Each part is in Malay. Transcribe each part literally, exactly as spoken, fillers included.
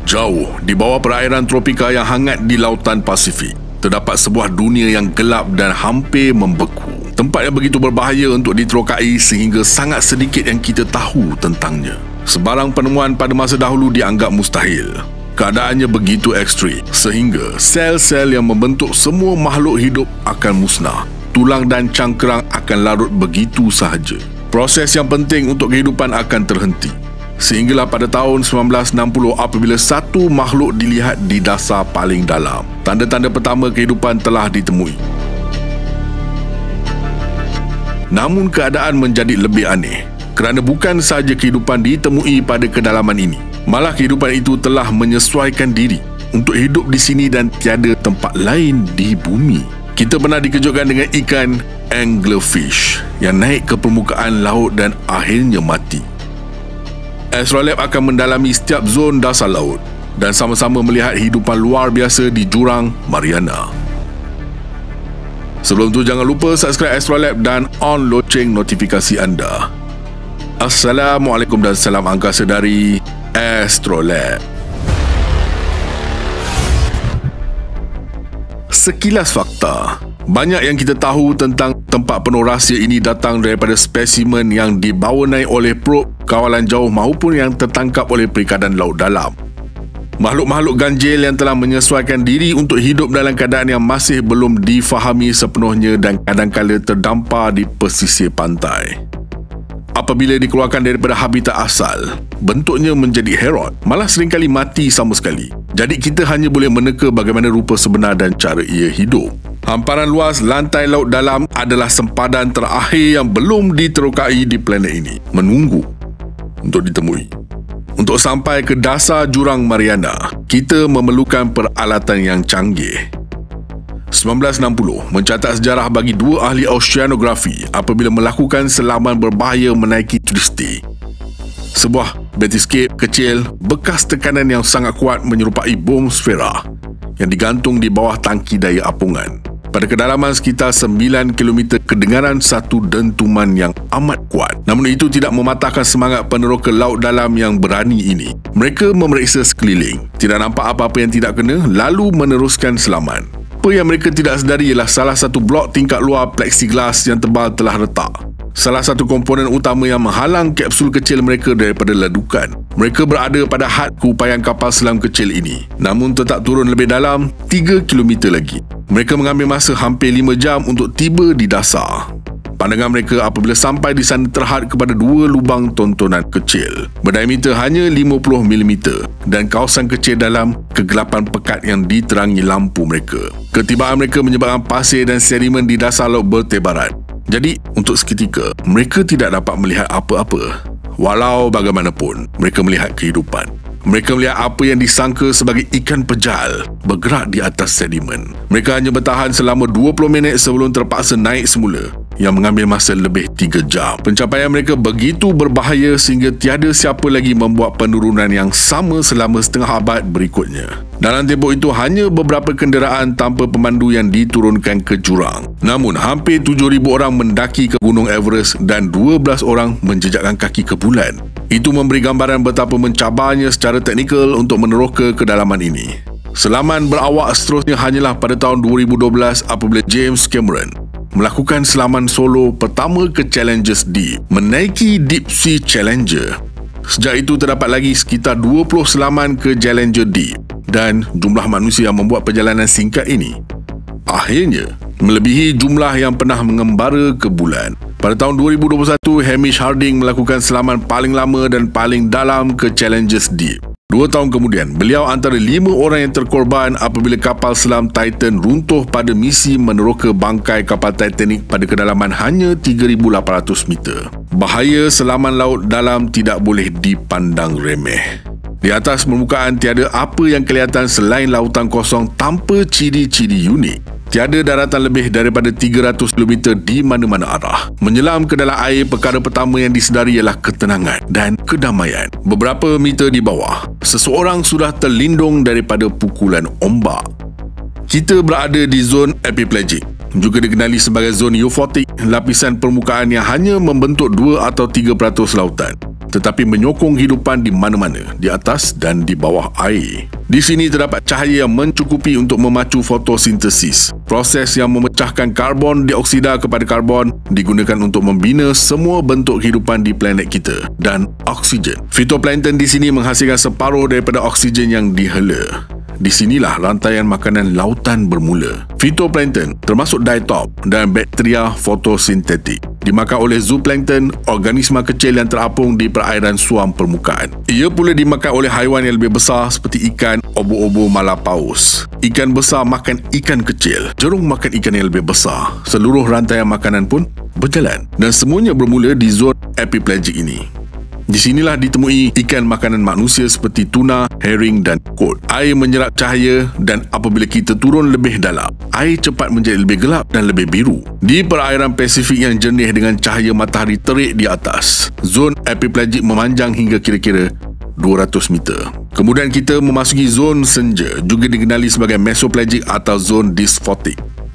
Jauh di bawah perairan tropika yang hangat di lautan Pasifik, terdapat sebuah dunia yang gelap dan hampir membeku. Tempat yang begitu berbahaya untuk diterokai sehingga sangat sedikit yang kita tahu tentangnya. Sebarang penemuan pada masa dahulu dianggap mustahil. Keadaannya begitu ekstrim sehingga sel-sel yang membentuk semua makhluk hidup akan musnah. Tulang dan cangkerang akan larut begitu sahaja. Proses yang penting untuk kehidupan akan terhenti. Sehinggalah pada tahun sembilan belas enam puluh apabila satu makhluk dilihat di dasar paling dalam. Tanda-tanda pertama kehidupan telah ditemui. Namun keadaan menjadi lebih aneh kerana bukan sahaja kehidupan ditemui pada kedalaman ini. Malah kehidupan itu telah menyesuaikan diri untuk hidup di sini dan tiada tempat lain di bumi. Kita pernah dikejutkan dengan ikan anglerfish yang naik ke permukaan laut dan akhirnya mati. Astrolab akan mendalami setiap zon dasar laut dan sama-sama melihat hidupan luar biasa di jurang Mariana. Sebelum tu jangan lupa subscribe Astrolab dan on loceng notifikasi anda. Assalamualaikum dan salam angkasa dari Astrolab. Sekilas fakta. Banyak yang kita tahu tentang tempat penuh rahsia ini datang daripada spesimen yang dibawa naik oleh probe kawalan jauh maupun yang tertangkap oleh Perikadan Laut Dalam. Makhluk-makhluk ganjil yang telah menyesuaikan diri untuk hidup dalam keadaan yang masih belum difahami sepenuhnya dan kadang-kadang terdampar di pesisir pantai. Apabila dikeluarkan daripada habitat asal, bentuknya menjadi herot, malah seringkali mati sama sekali. Jadi kita hanya boleh meneka bagaimana rupa sebenar dan cara ia hidup. Hamparan luas lantai laut dalam adalah sempadan terakhir yang belum diterokai di planet ini, menunggu untuk ditemui. Untuk sampai ke dasar jurang Mariana, kita memerlukan peralatan yang canggih. sembilan belas enam puluh mencatat sejarah bagi dua ahli oceanografi apabila melakukan selaman berbahaya menaiki Tristy. Sebuah bathyscaphe kecil bekas tekanan yang sangat kuat menyerupai bom sfera yang digantung di bawah tangki daya apungan. Pada kedalaman sekitar sembilan kilometer kedengaran satu dentuman yang amat kuat. Namun itu tidak mematahkan semangat peneroka laut dalam yang berani ini. Mereka memeriksa sekeliling, tidak nampak apa-apa yang tidak kena, lalu meneruskan selaman. Apa yang mereka tidak sedari ialah salah satu blok tingkat luar plexiglas yang tebal telah retak. Salah satu komponen utama yang menghalang kapsul kecil mereka daripada ledukan. Mereka berada pada had keupayaan kapal selam kecil ini, namun tetap turun lebih dalam tiga kilometer lagi. Mereka mengambil masa hampir lima jam untuk tiba di dasar. Pandangan mereka apabila sampai di sana terhad kepada dua lubang tontonan kecil berdiameter hanya lima puluh milimeter dan kawasan kecil dalam kegelapan pekat yang diterangi lampu mereka. Ketibaan mereka menyebabkan pasir dan sedimen di dasar laut bertebaran. Jadi, untuk seketika, mereka tidak dapat melihat apa-apa. Walau bagaimanapun, mereka melihat kehidupan. Mereka melihat apa yang disangka sebagai ikan pejal bergerak di atas sedimen. Mereka hanya bertahan selama dua puluh minit sebelum terpaksa naik semula, yang mengambil masa lebih tiga jam. Pencapaian mereka begitu berbahaya sehingga tiada siapa lagi membuat penurunan yang sama selama setengah abad berikutnya. Dalam tempoh itu hanya beberapa kenderaan tanpa pemandu yang diturunkan ke jurang. Namun hampir tujuh ribu orang mendaki ke Gunung Everest dan dua belas orang menjejakkan kaki ke bulan. Itu memberi gambaran betapa mencabarnya secara teknikal untuk meneroka kedalaman ini. Selaman berawak seterusnya hanyalah pada tahun dua ribu dua belas apabila James Cameron melakukan selaman solo pertama ke Challenger Deep, menaiki Deep Sea Challenger. Sejak itu terdapat lagi sekitar dua puluh selaman ke Challenger Deep dan jumlah manusia yang membuat perjalanan singkat ini akhirnya melebihi jumlah yang pernah mengembara ke bulan. Pada tahun dua ribu dua puluh satu, Hamish Harding melakukan selaman paling lama dan paling dalam ke Challenger Deep. Dua tahun kemudian, beliau antara lima orang yang terkorban apabila kapal selam Titan runtuh pada misi meneroka bangkai kapal Titanic pada kedalaman hanya tiga ribu lapan ratus meter. Bahaya selaman laut dalam tidak boleh dipandang remeh. Di atas permukaan tiada apa yang kelihatan selain lautan kosong tanpa ciri-ciri unik. Tiada daratan lebih daripada tiga ratus kilometer di mana-mana arah. Menyelam ke dalam air, perkara pertama yang disedari ialah ketenangan dan kedamaian. Beberapa meter di bawah, seseorang sudah terlindung daripada pukulan ombak. Kita berada di zon epiplegic, juga dikenali sebagai zon eufotik, lapisan permukaan yang hanya membentuk dua atau tiga peratus lautan. tetapi menyokong kehidupan di mana-mana, di atas dan di bawah air. Di sini terdapat cahaya yang mencukupi untuk memacu fotosintesis. Proses yang memecahkan karbon dioksida kepada karbon digunakan untuk membina semua bentuk kehidupan di planet kita dan oksigen. Fitoplankton di sini menghasilkan separuh daripada oksigen yang dihela. Di sinilah rantaian makanan lautan bermula. Fitoplankton termasuk diatop dan bakteria fotosintetik. Dimakan oleh zooplankton, organisma kecil yang terapung di perairan suam permukaan. Ia pula dimakan oleh haiwan yang lebih besar seperti ikan, obo-obo malapaus. Ikan besar makan ikan kecil, jerung makan ikan yang lebih besar. Seluruh rantaian makanan pun berjalan dan semuanya bermula di zon epipelagic ini. Di sinilah ditemui ikan makanan manusia seperti tuna, herring dan kod. Air menyerap cahaya dan apabila kita turun lebih dalam, air cepat menjadi lebih gelap dan lebih biru. Di perairan Pasifik yang jernih dengan cahaya matahari terik di atas, zon epipelagic memanjang hingga kira-kira dua ratus meter. Kemudian kita memasuki zon senja, juga dikenali sebagai mesopelagic atau zon dysfotic.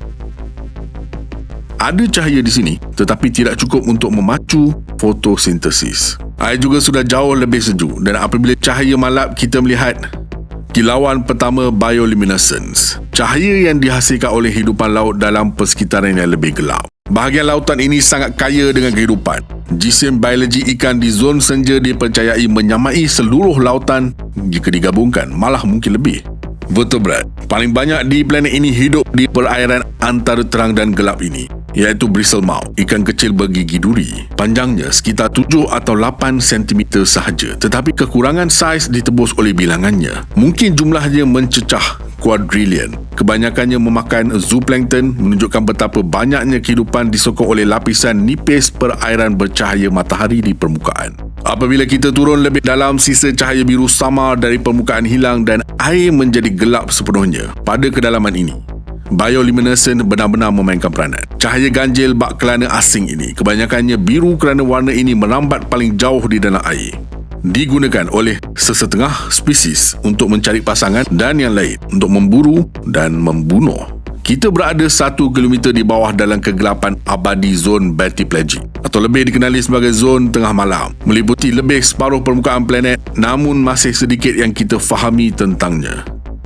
Ada cahaya di sini tetapi tidak cukup untuk memacu fotosintesis. Air juga sudah jauh lebih sejuk dan apabila cahaya malap kita melihat kilauan pertama bioluminescence. Cahaya yang dihasilkan oleh hidupan laut dalam persekitaran yang lebih gelap. Bahagian lautan ini sangat kaya dengan kehidupan. Jisim biologi ikan di zon senja dipercayai menyamai seluruh lautan jika digabungkan, malah mungkin lebih. Vertebrate paling banyak di planet ini hidup di perairan antara terang dan gelap ini, iaitu bristlemouth, ikan kecil bergigi duri. Panjangnya sekitar tujuh atau lapan sentimeter sahaja, tetapi kekurangan saiz ditebus oleh bilangannya. Mungkin jumlahnya mencecah kuadrilion. Kebanyakannya memakan zooplankton, menunjukkan betapa banyaknya kehidupan disokong oleh lapisan nipis perairan bercahaya matahari di permukaan. Apabila kita turun lebih dalam, sisa cahaya biru samar dari permukaan hilang dan air menjadi gelap sepenuhnya pada kedalaman ini. Bioluminescence benar-benar memainkan peranan. Cahaya ganjil bak kelana asing ini kebanyakannya biru kerana warna ini merambat paling jauh di dalam air. Digunakan oleh sesetengah spesies untuk mencari pasangan dan yang lain untuk memburu dan membunuh. Kita berada satu kilometer di bawah dalam kegelapan abadi zon batiplegic atau lebih dikenali sebagai zon tengah malam, meliputi lebih separuh permukaan planet, namun masih sedikit yang kita fahami tentangnya.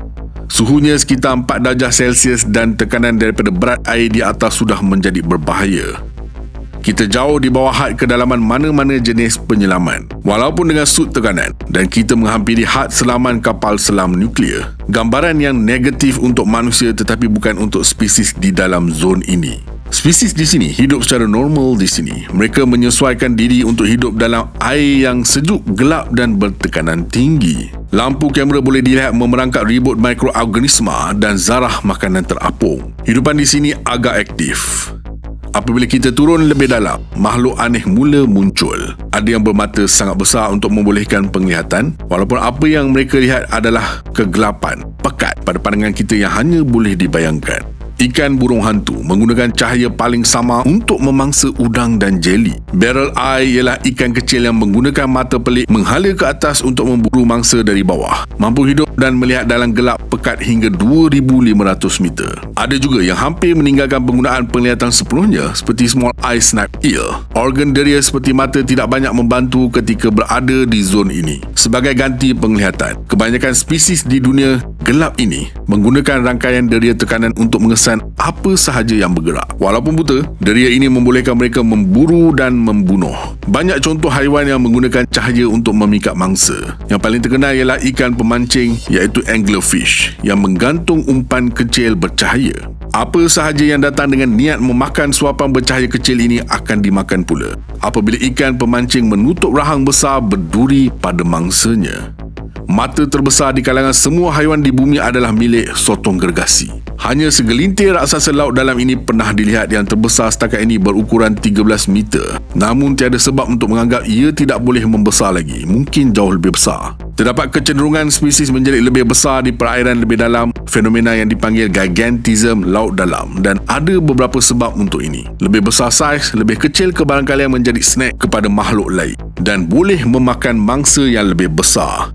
Suhunya sekitar empat darjah Celsius dan tekanan daripada berat air di atas sudah menjadi berbahaya. Kita jauh di bawah had kedalaman mana-mana jenis penyelaman, walaupun dengan sud tekanan, dan kita menghampiri had selaman kapal selam nuklear. Gambaran yang negatif untuk manusia tetapi bukan untuk spesies di dalam zon ini. Spesies di sini hidup secara normal di sini. Mereka menyesuaikan diri untuk hidup dalam air yang sejuk, gelap dan bertekanan tinggi. Lampu kamera boleh dilihat memerangkap ribut mikroorganisma dan zarah makanan terapung. Hidupan di sini agak aktif. Apabila kita turun lebih dalam, makhluk aneh mula muncul. Ada yang bermata sangat besar untuk membolehkan penglihatan, walaupun apa yang mereka lihat adalah kegelapan, pekat pada pandangan kita yang hanya boleh dibayangkan. Ikan burung hantu menggunakan cahaya paling samar untuk memangsa udang dan jeli. Barrel eye ialah ikan kecil yang menggunakan mata pelik menghala ke atas untuk memburu mangsa dari bawah. Mampu hidup dan melihat dalam gelap pekat hingga dua ribu lima ratus meter. Ada juga yang hampir meninggalkan penggunaan penglihatan sepenuhnya seperti small eye snap eel. Organ deria seperti mata tidak banyak membantu ketika berada di zon ini. Sebagai ganti penglihatan, kebanyakan spesies di dunia gelap ini menggunakan rangkaian deria tekanan untuk mengesan apa sahaja yang bergerak. Walaupun buta, deria ini membolehkan mereka memburu dan membunuh. Banyak contoh haiwan yang menggunakan cahaya untuk memikat mangsa. Yang paling terkenal ialah ikan pemancing iaitu anglerfish yang menggantung umpan kecil bercahaya. Apa sahaja yang datang dengan niat memakan suapan bercahaya kecil ini akan dimakan pula. Apabila ikan pemancing menutup rahang besar berduri pada mangsanya. Mata terbesar di kalangan semua haiwan di bumi adalah milik sotong gergasi. Hanya segelintir raksasa laut dalam ini pernah dilihat yang terbesar setakat ini berukuran tiga belas meter. Namun tiada sebab untuk menganggap ia tidak boleh membesar lagi, mungkin jauh lebih besar. Terdapat kecenderungan spesies menjadi lebih besar di perairan lebih dalam, fenomena yang dipanggil gigantism laut dalam, dan ada beberapa sebab untuk ini. Lebih besar saiz, lebih kecil kebarangkalian menjadi snack kepada makhluk lain dan boleh memakan mangsa yang lebih besar.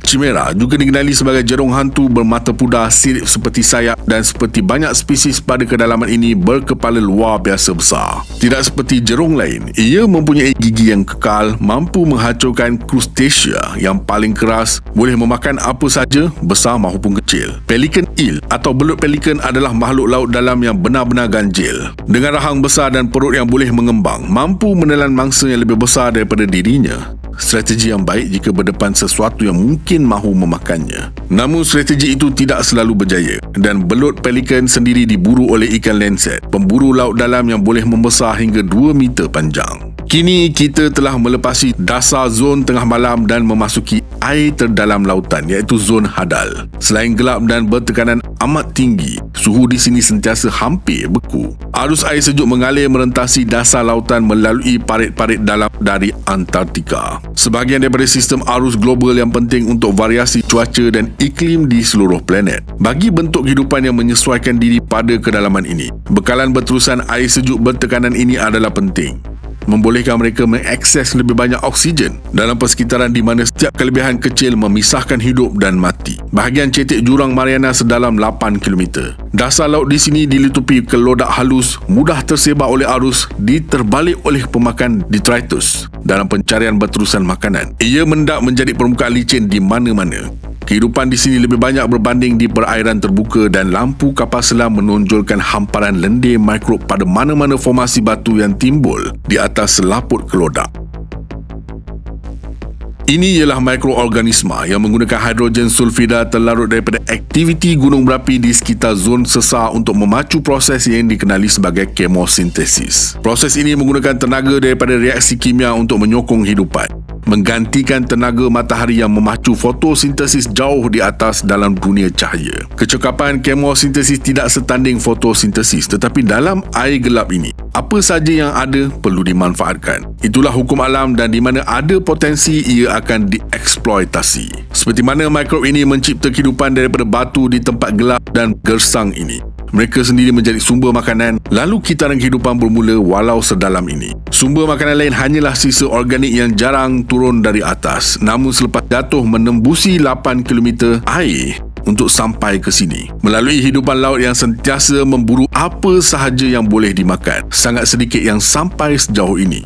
Chimera juga dikenali sebagai jerung hantu bermata pudar, sirip seperti sayap dan seperti banyak spesies pada kedalaman ini berkepala luar biasa besar. Tidak seperti jerung lain, ia mempunyai gigi yang kekal, mampu menghancurkan krustasea yang paling keras, boleh memakan apa saja, besar maupun kecil. Pelikan eel atau belut pelikan adalah makhluk laut dalam yang benar-benar ganjil. Dengan rahang besar dan perut yang boleh mengembang, mampu menelan mangsa yang lebih besar daripada dirinya. Strategi yang baik jika berdepan sesuatu yang mungkin mahu memakannya. Namun strategi itu tidak selalu berjaya dan belut pelikan sendiri diburu oleh ikan lancet, pemburu laut dalam yang boleh membesar hingga dua meter panjang. Kini kita telah melepasi dasar zon tengah malam dan memasuki air terdalam lautan iaitu zon hadal. Selain gelap dan bertekanan amat tinggi, suhu di sini sentiasa hampir beku. Arus air sejuk mengalir merentasi dasar lautan melalui parit-parit dalam dari Antartika. Sebahagian daripada sistem arus global yang penting untuk variasi cuaca dan iklim di seluruh planet. Bagi bentuk kehidupan yang menyesuaikan diri pada kedalaman ini, bekalan berterusan air sejuk bertekanan ini adalah penting. Membolehkan mereka mengakses lebih banyak oksigen dalam persekitaran di mana setiap kelebihan kecil memisahkan hidup dan mati. Bahagian cetek jurang Mariana sedalam lapan kilometer. Dasar laut di sini dilitupi kelodak halus, mudah tersebar oleh arus, diterbalik oleh pemakan detritus dalam pencarian berterusan makanan. Ia mendak menjadi permukaan licin di mana-mana. Kehidupan di sini lebih banyak berbanding di perairan terbuka dan lampu kapal selam menonjolkan hamparan lendir mikrob pada mana-mana formasi batu yang timbul di atas selaput kelodak. Ini ialah mikroorganisma yang menggunakan hidrogen sulfida terlarut daripada aktiviti gunung berapi di sekitar zon sesar untuk memacu proses yang dikenali sebagai kemosintesis. Proses ini menggunakan tenaga daripada reaksi kimia untuk menyokong hidupan, menggantikan tenaga matahari yang memacu fotosintesis jauh di atas dalam dunia cahaya. Kecekapan kemosintesis tidak setanding fotosintesis, tetapi dalam air gelap ini, apa saja yang ada perlu dimanfaatkan. Itulah hukum alam dan di mana ada potensi ia akan dieksploitasi. Seperti mana mikrob ini mencipta kehidupan daripada batu di tempat gelap dan gersang ini. Mereka sendiri menjadi sumber makanan, lalu kitaran kehidupan bermula walau sedalam ini. Sumber makanan lain hanyalah sisa organik yang jarang turun dari atas, namun selepas jatuh menembusi lapan kilometer air untuk sampai ke sini. Melalui hidupan laut yang sentiasa memburu apa sahaja yang boleh dimakan, sangat sedikit yang sampai sejauh ini.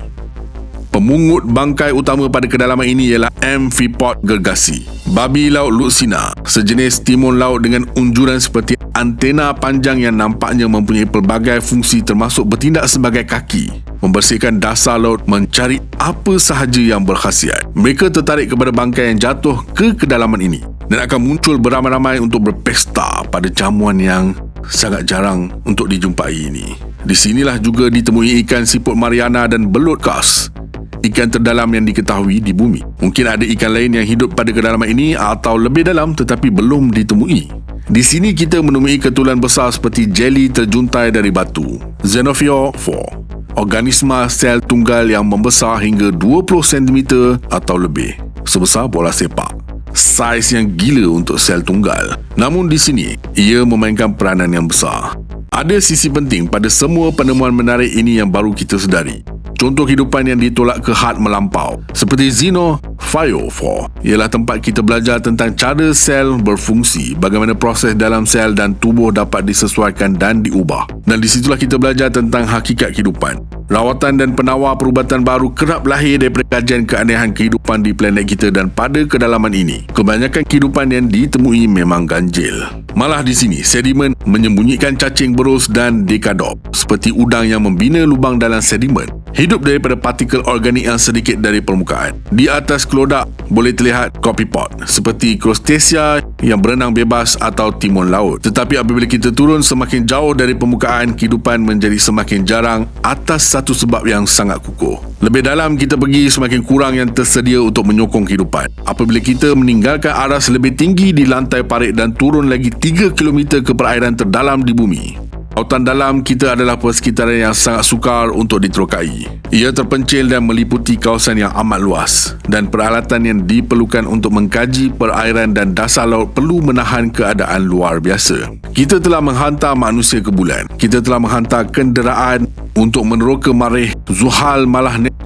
Pemungut bangkai utama pada kedalaman ini ialah amphipod gergasi, babi laut lutsina, sejenis timun laut dengan unjuran seperti antena panjang yang nampaknya mempunyai pelbagai fungsi termasuk bertindak sebagai kaki, membersihkan dasar laut, mencari apa sahaja yang berkhasiat. Mereka tertarik kepada bangkai yang jatuh ke kedalaman ini dan akan muncul beramai-ramai untuk berpesta pada jamuan yang sangat jarang untuk dijumpai ini. Di sinilah juga ditemui ikan siput Mariana dan belut kars, ikan terdalam yang diketahui di bumi. Mungkin ada ikan lain yang hidup pada kedalaman ini atau lebih dalam tetapi belum ditemui. Di sini kita menemui ketulan besar seperti jeli terjuntai dari batu, Xenophyophore, organisma sel tunggal yang membesar hingga dua puluh sentimeter atau lebih, sebesar bola sepak. Saiz yang gila untuk sel tunggal. Namun di sini, ia memainkan peranan yang besar. Ada sisi penting pada semua penemuan menarik ini yang baru kita sedari. Contoh kehidupan yang ditolak ke had melampau seperti Xenophyophore ialah tempat kita belajar tentang cara sel berfungsi, bagaimana proses dalam sel dan tubuh dapat disesuaikan dan diubah. Dan di situlah kita belajar tentang hakikat kehidupan. Rawatan dan penawar perubatan baru kerap lahir daripada kajian keanehan kehidupan di planet kita dan pada kedalaman ini, kebanyakan kehidupan yang ditemui memang ganjil. Malah di sini, sedimen menyembunyikan cacing berus dan dekadop seperti udang yang membina lubang dalam sedimen, hidup daripada partikel organik yang sedikit dari permukaan. Di atas kelodak boleh terlihat copepod seperti krustasea yang berenang bebas atau timun laut. Tetapi apabila kita turun semakin jauh dari permukaan, kehidupan menjadi semakin jarang atas satu sebab yang sangat kukuh. Lebih dalam kita pergi, semakin kurang yang tersedia untuk menyokong kehidupan. Apabila kita meninggalkan aras lebih tinggi di lantai parit dan turun lagi tiga kilometer ke perairan terdalam di bumi, lautan dalam kita adalah persekitaran yang sangat sukar untuk diterokai. Ia terpencil dan meliputi kawasan yang amat luas dan peralatan yang diperlukan untuk mengkaji perairan dan dasar laut perlu menahan keadaan luar biasa. Kita telah menghantar manusia ke bulan. Kita telah menghantar kenderaan untuk meneroka marikh Zuhal, malah Neptun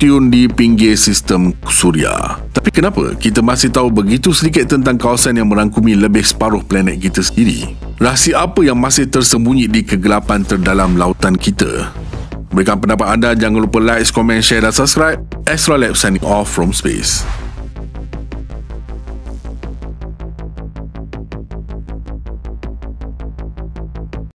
Neptune di pinggir sistem Suria. Tapi kenapa kita masih tahu begitu sedikit tentang kawasan yang merangkumi lebih separuh planet kita sendiri? Rahsia apa yang masih tersembunyi di kegelapan terdalam lautan kita? Berikan pendapat anda, jangan lupa like, komen, share dan subscribe. Astrolab signing off from space.